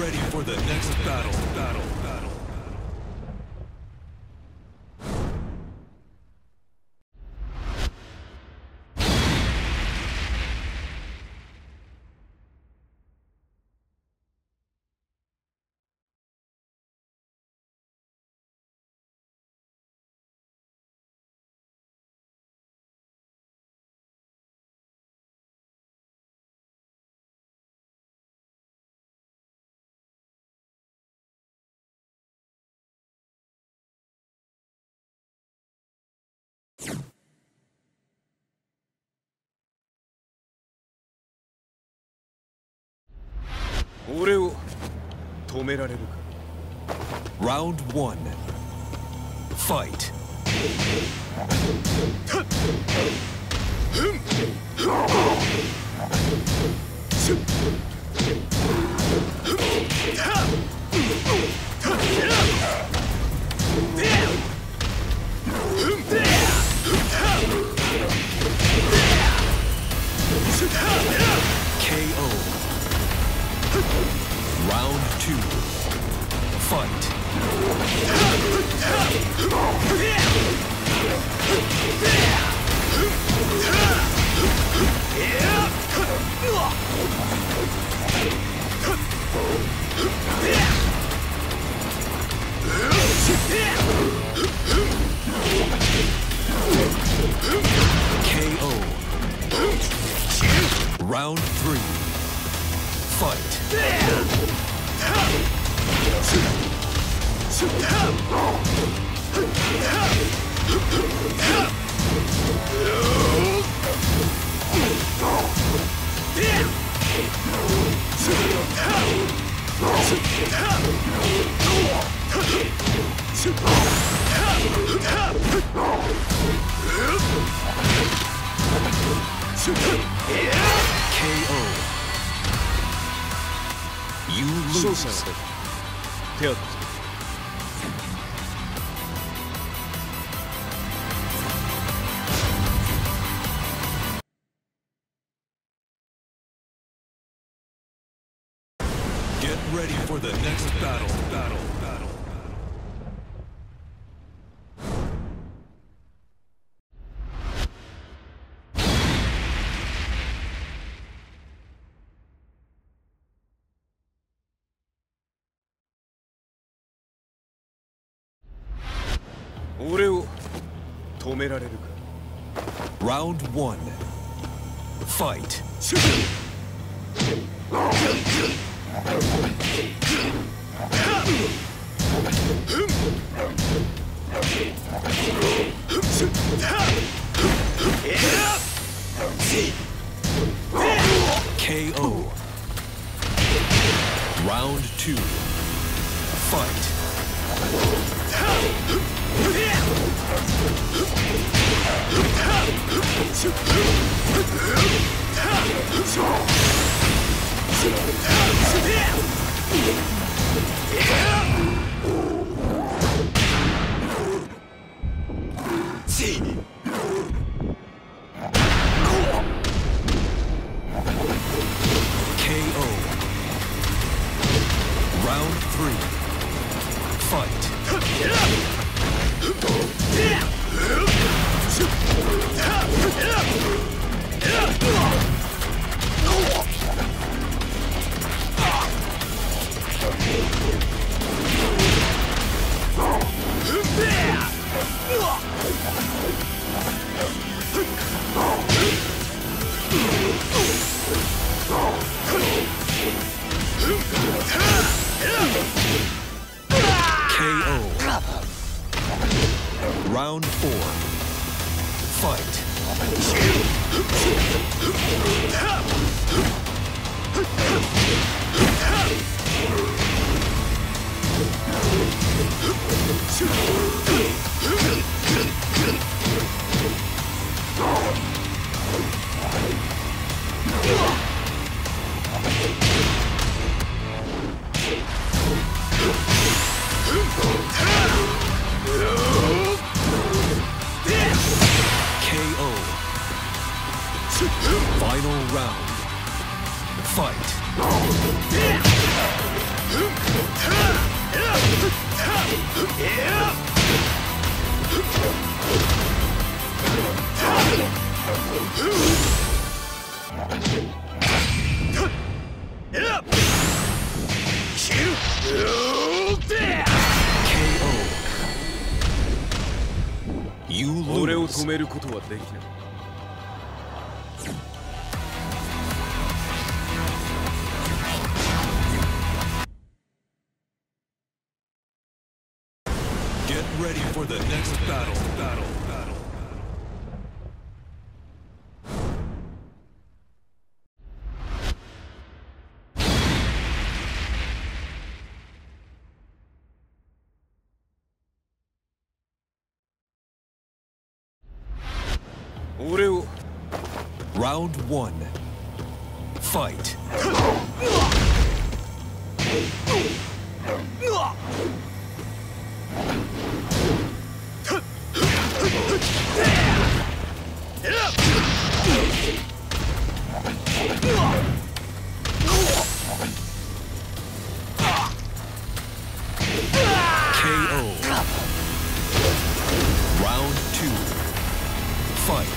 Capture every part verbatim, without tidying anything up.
ready for the next battle. Battle. Battle. Round one. Fight. K O. Round two. Fight. K O. Round three. Fight. K O. You lose. Get ready for the next battle. Battle. Battle. Round one. Fight. K O. Round two. Fight. K O. Round three. Fight. K O. Round four. Fight. Final round. Fight. You 俺を lose. 止めることはできない。 Get ready for the next battle. Battle. Battle. Round one. Fight. K O. Round two. Fight.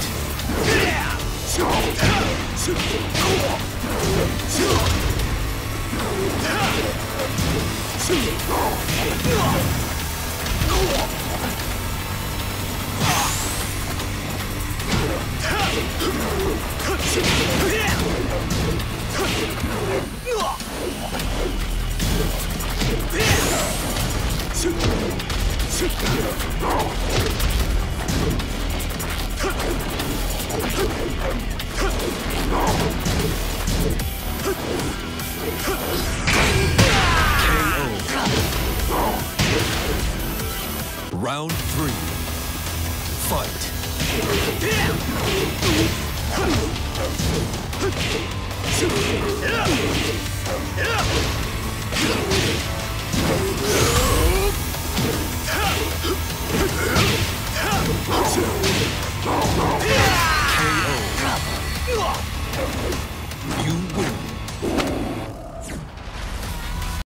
Round three. Fight. K O. You win.